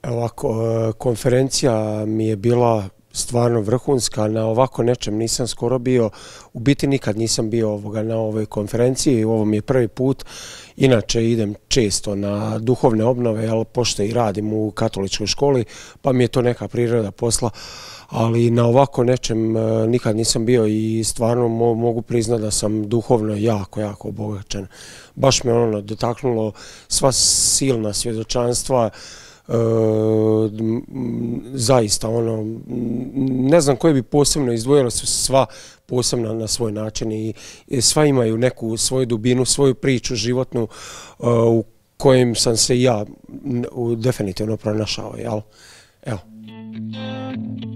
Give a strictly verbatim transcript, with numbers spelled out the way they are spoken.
Ovako, konferencija mi je bila stvarno vrhunska, na ovako nečem nisam skoro bio, u biti nikad nisam bio ovoga na ovoj konferenciji, ovo mi je prvi put, inače idem često na duhovne obnove, ali pošto i radim u katoličkoj školi, pa mi je to neka priroda posla, ali na ovako nečem nikad nisam bio i stvarno mogu priznati da sam duhovno jako, jako obogaćen. Baš me ono dotaknulo sva silna svjedočanstva. E, zaista ono, ne znam koje bi posebno izdvojila, su sva posebna na svoj način i, i sva imaju neku svoju dubinu, svoju priču životnu e, u kojem sam se ja definitivno pronašao, jel? Evo.